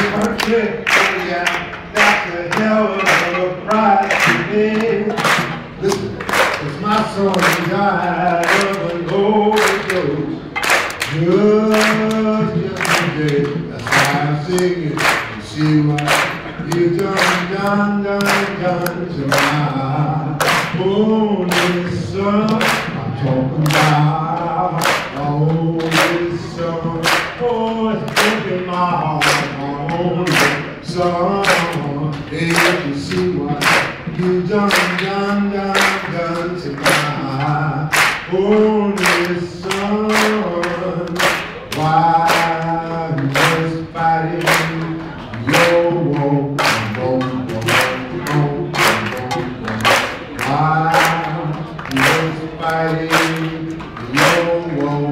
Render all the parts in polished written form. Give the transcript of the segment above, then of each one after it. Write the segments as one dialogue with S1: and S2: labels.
S1: perfect, yeah, that's a hell of a prize to pay. Listen, it's my song died of an overdose. Just today, that's why I sing it. You see what you done to my only son. I'm talking about my only son. Oh, it's breaking my heart, my only son. Can't you see what you done to my only son? Why you just fighting your war? Why you just fighting your war?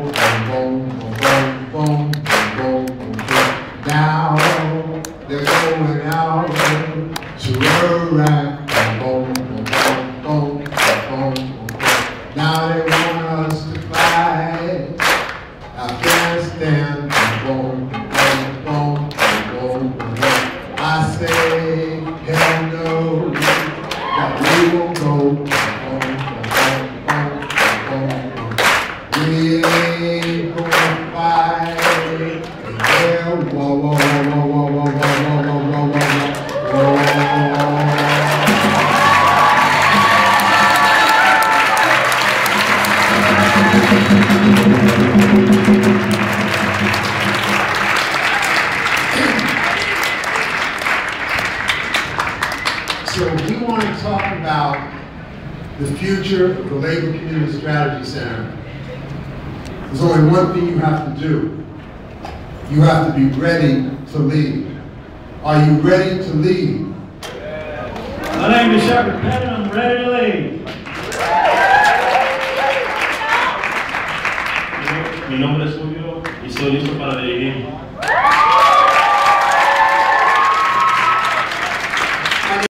S1: Now they're going out to Iraq. Now they want us to fight Afghanistan. I say, hell no, that we won't go. We ain't gonna fight. Hell, whoa, whoa, whoa, whoa, whoa, whoa, whoa, whoa, So we want to talk about the future of the Labor Community Strategy Center. There's only one thing you have to do. You have to be ready to lead. Are you ready to lead?
S2: My name is Shepard Pettit. I'm ready to lead. Mi nombre es Julio y soy listo para dirigir.